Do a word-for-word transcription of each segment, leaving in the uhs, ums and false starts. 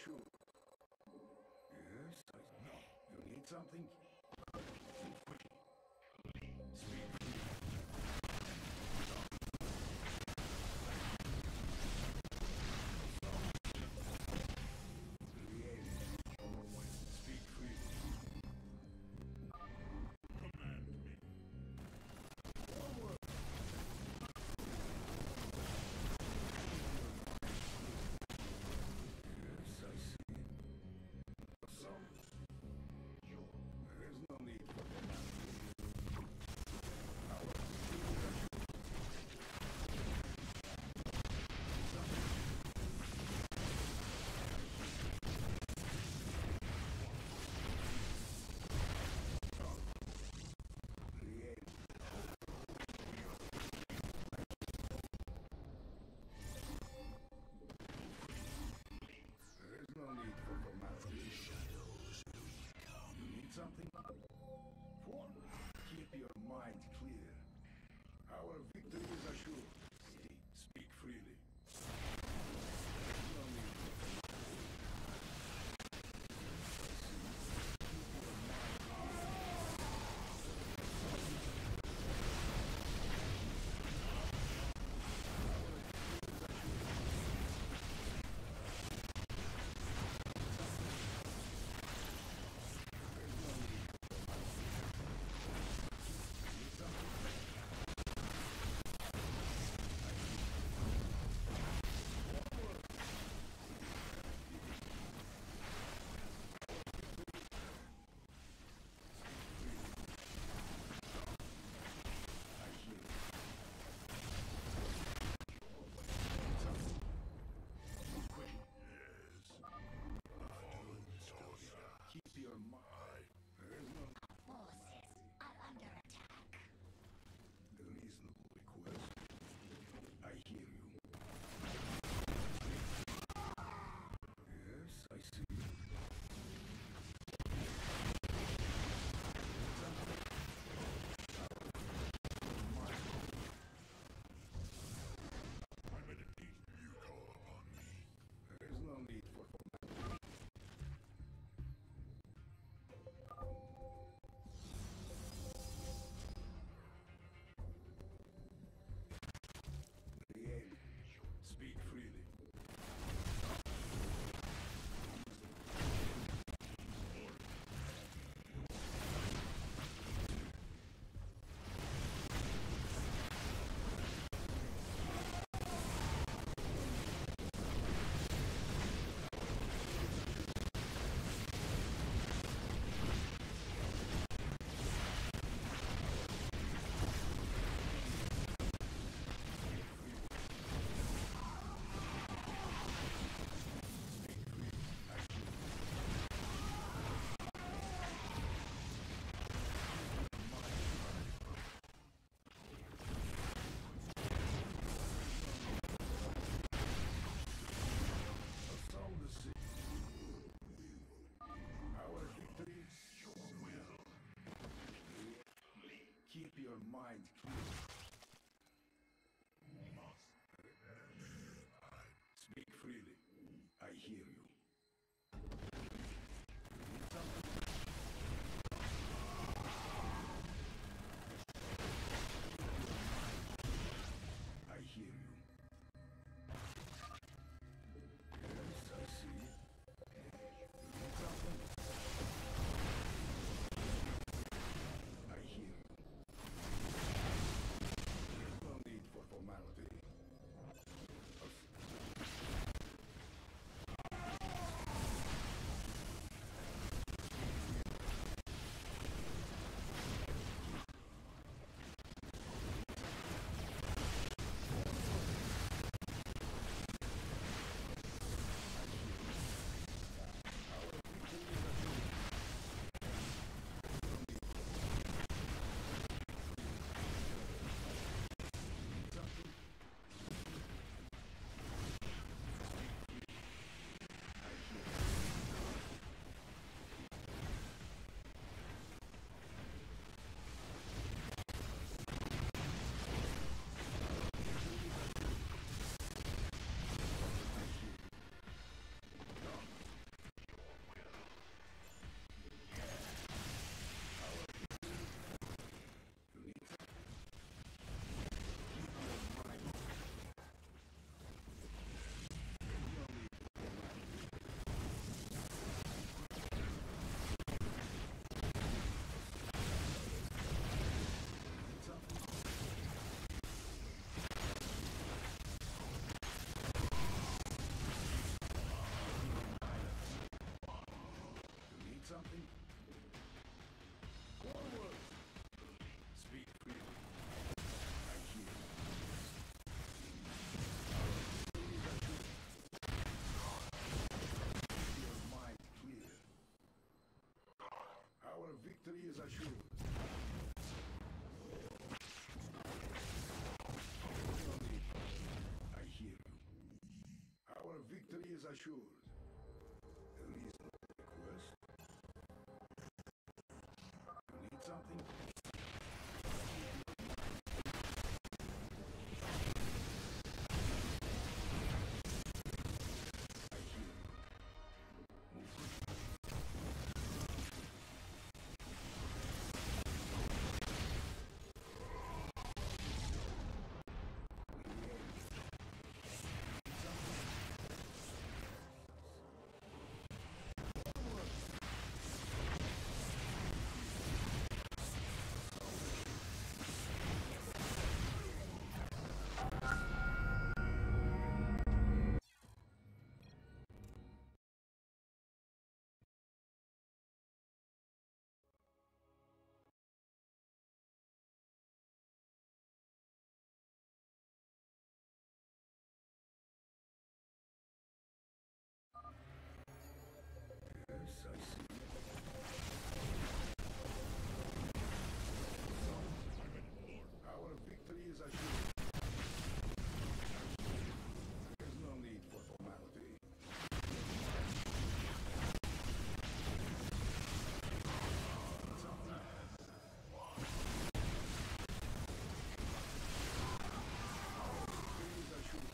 sure. Yes, I know. You need something? Speak freely. Speak freely. Command me. Onward. Yes, I see. Some. Your assured. A reasonable request. You need something? Yes, I see. Our victory is assured. There's no need for formality. Something. Our victory is assured.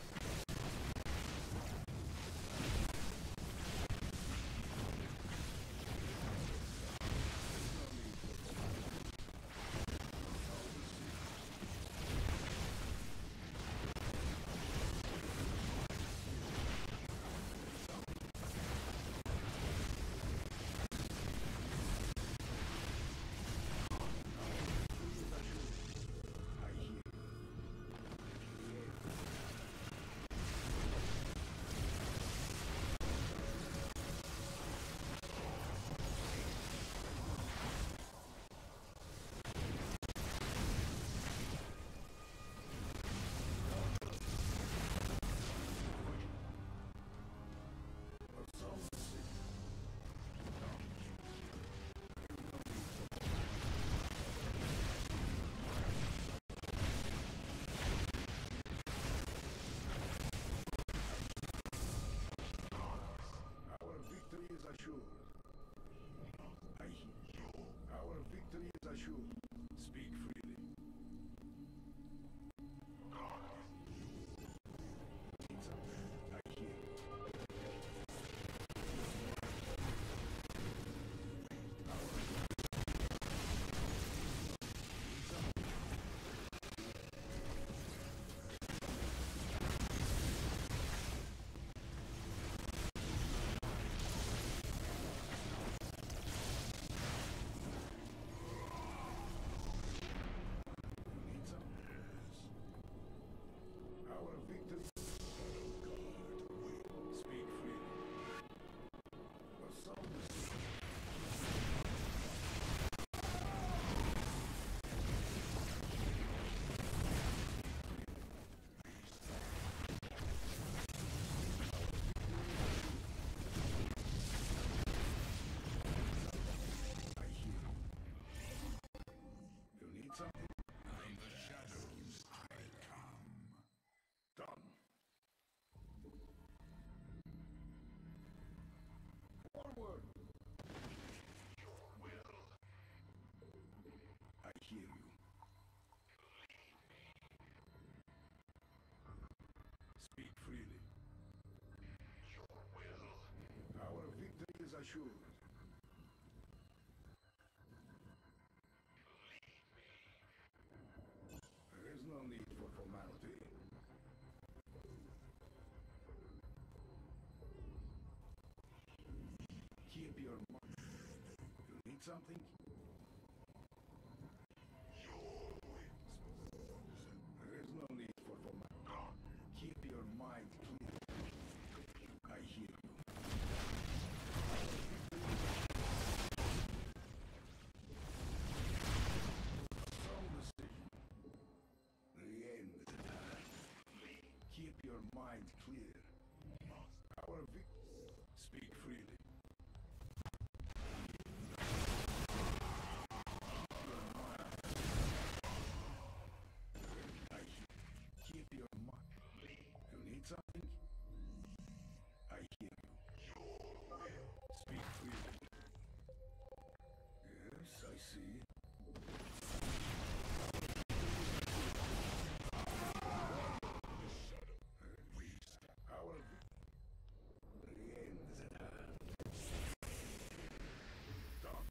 Our victory is assured. I hear. Our victory is assured. Speak freely. It's up there. I hear. It's up there. Our victory. Speak freely. The sound is I hear. You need something? From the shadows I come. Done. Forward! Your will. I hear you. Speak freely. Your will. Our victory is assured. There is no need for formality. Keep your mind. You need something? There is no need for formality. Keep your mind clear. I hear you. Strong decision. The end. Keep your mind clear. Our victory. Speak freely. Keep your mind. You need something? I hear you. I see. Our the end is at hand. Done.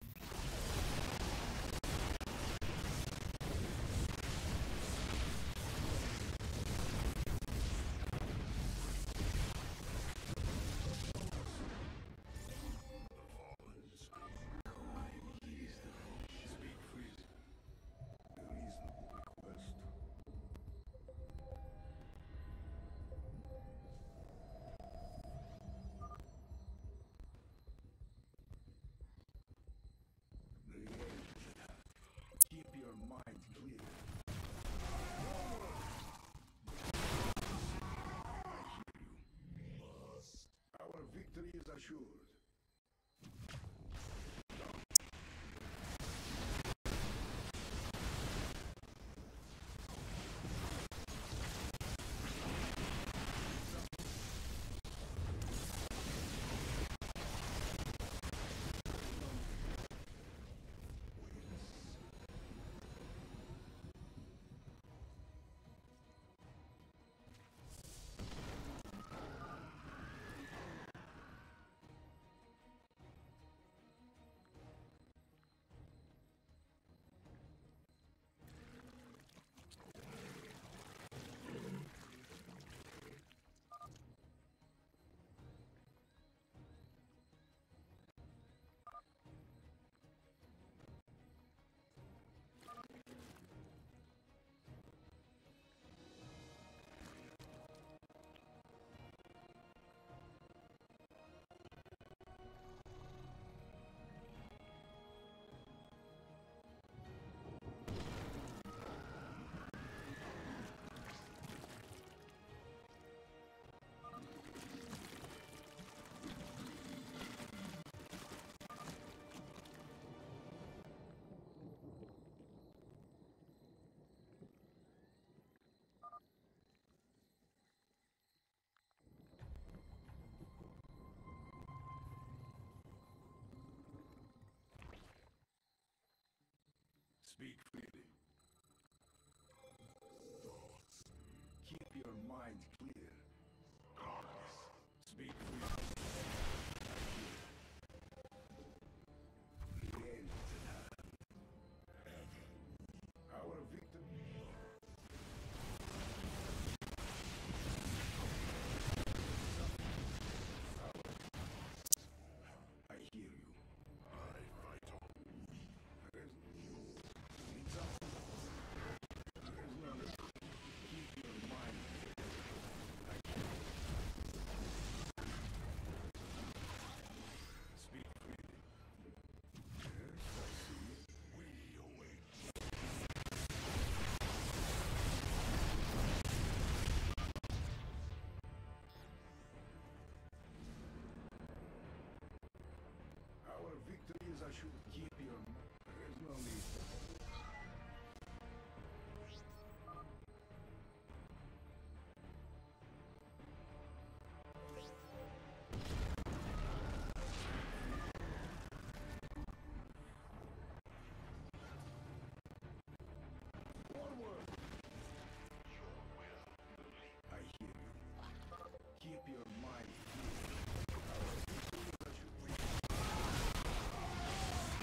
Speak freely. There is no request. The end is at hand. Keep your mind clear. I hear you. Our victory is assured. Speak freely. Thoughts. Keep your mind clear. Speak freely. The end is at hand. Our victory. I hear you. I fight on. There is it's up. There is none. Keep your mind. I speak freely. Yes, I see. We await. Our victory is assured. Keep your mind. There is no need. Forward. I hear you. Keep your mind clear. Our victory is assured.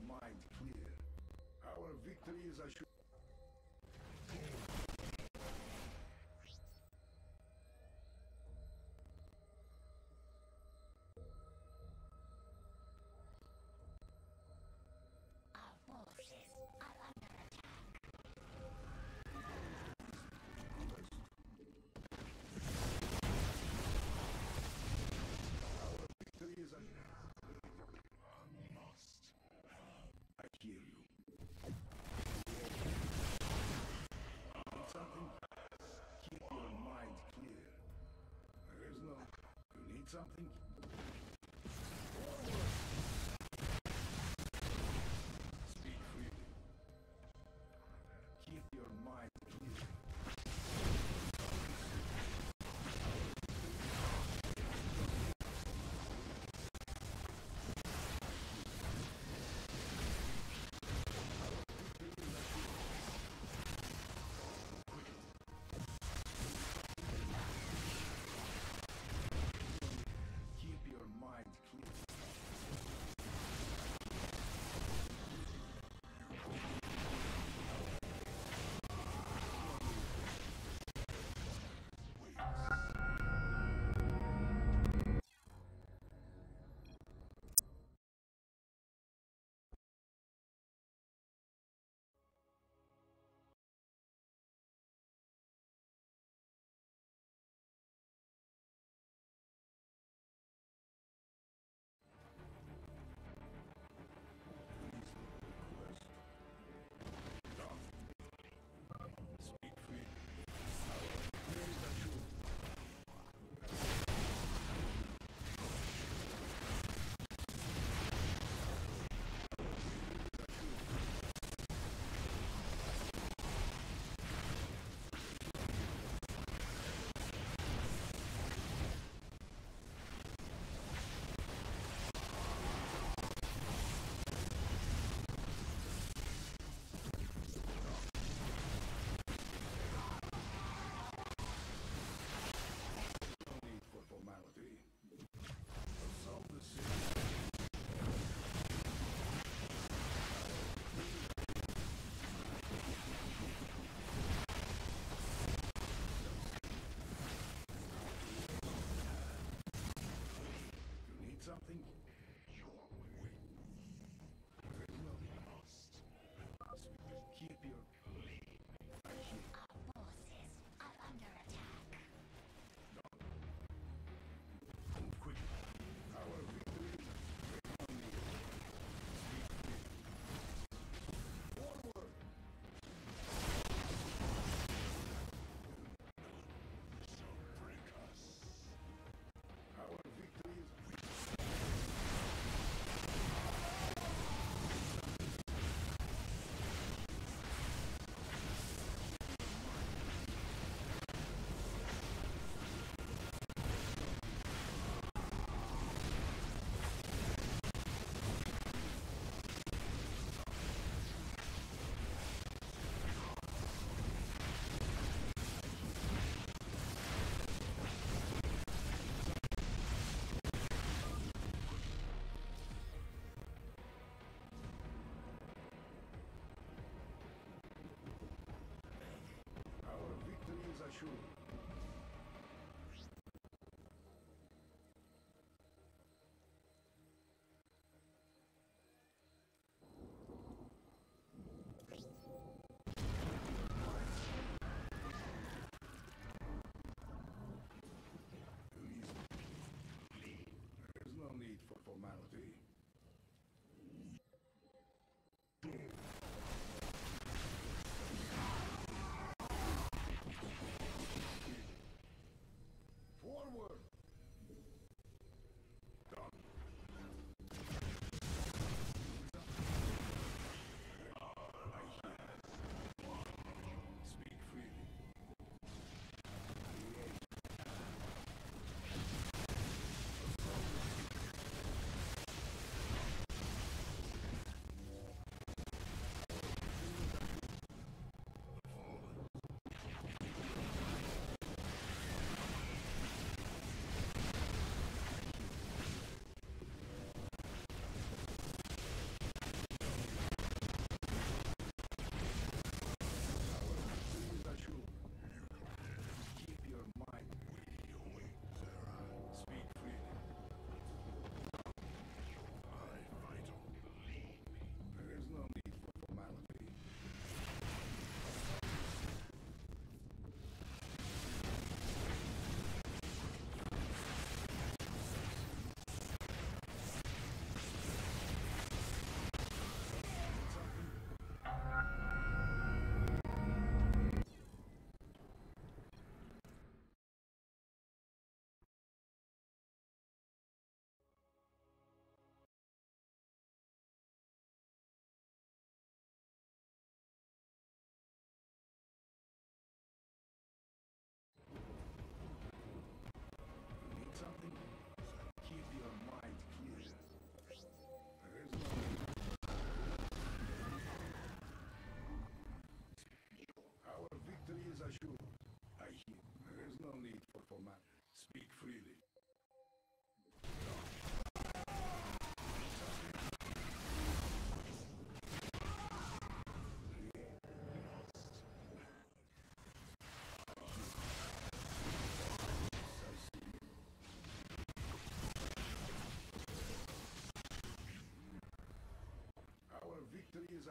mind clear. Our victory is assured. Victory is assured. I hear you. Need something? Keep your mind clear. There is no... You need something? Speak freely. Keep your mind clear. Keep your mind clear. Speak freely. There is a truth. No need for formality. Assault the city. You need something? Your way. There is no must. Keep your... I hear. Our forces are under attack. Move quickly. Our victory is on the edge. Speak freely. Forward! Shall break us. Our victory is...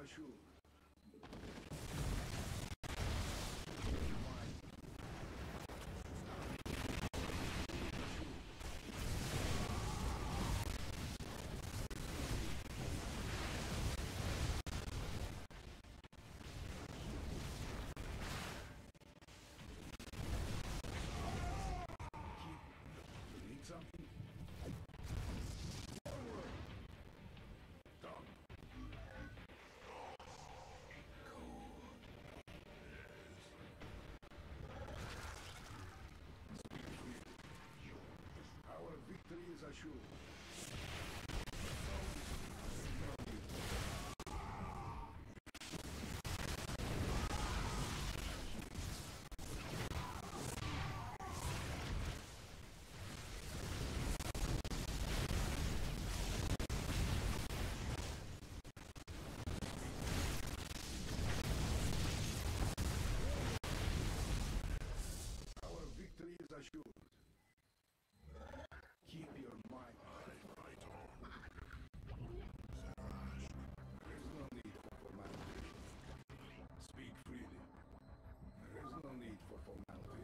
assured. Something? Done. Cool. Yes. Our victory is assured. Victory is assured. Keep your mind. I fight on. Zerash. There's no need for formality. Speak freely. There's no need for formality.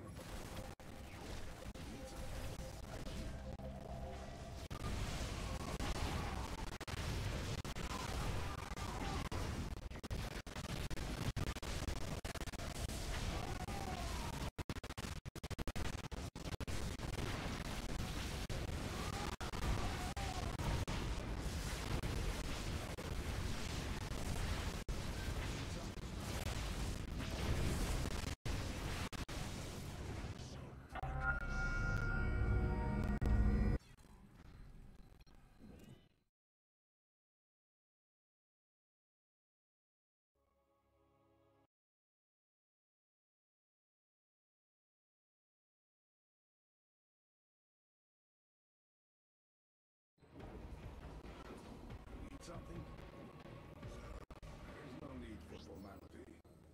Need something? There's no need for formality.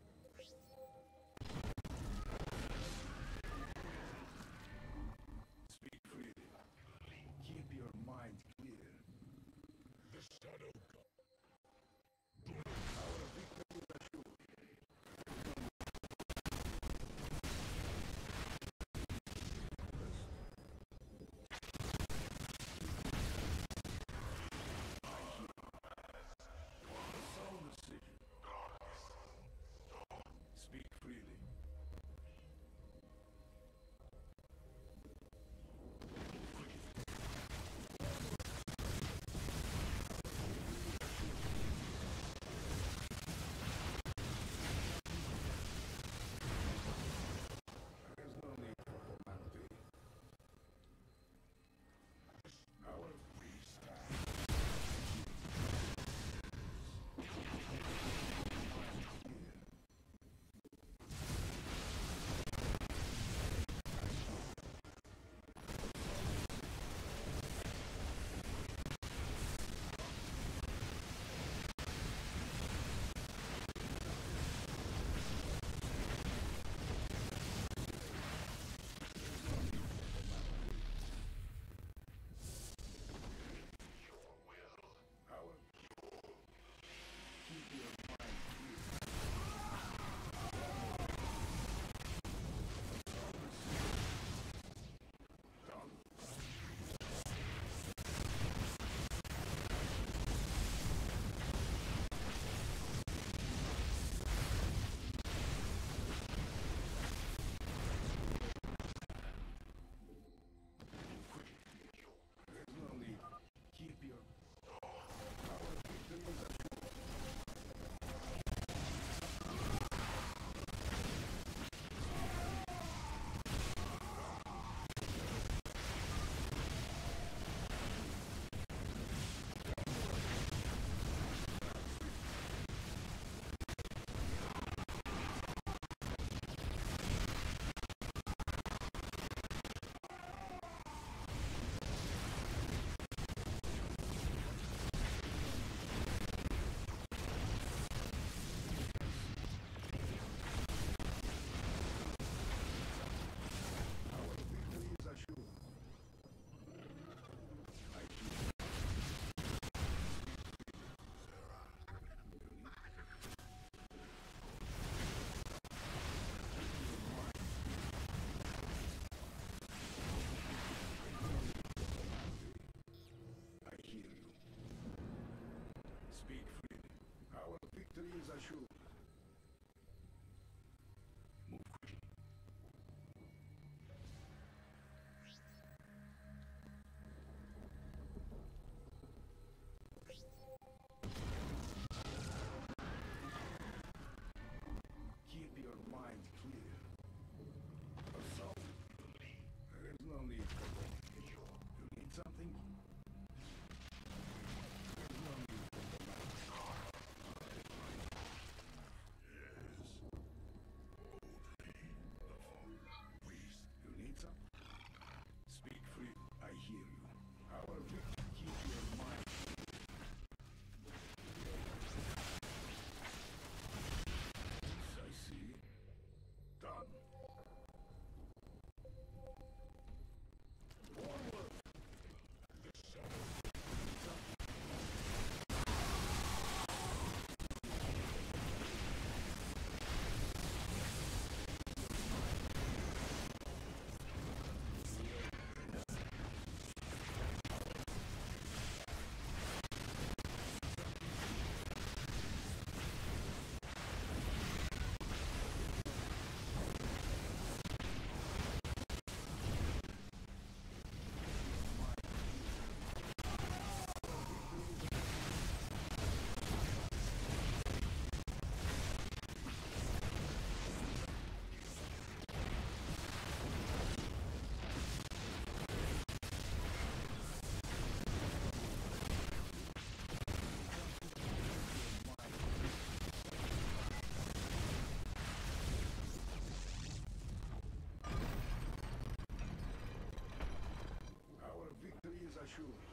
Speak freely. Keep your mind clear. The shadow god. Our victory is assured. Speak freely. victory is assured. Move quickly. Keep your mind clear. Assault. There is no need for that. You need something? There is no need for Please, you need something? Speak free. I hear you. Our victor, keep your mind. I see. Done. Forward. Our victory is assured.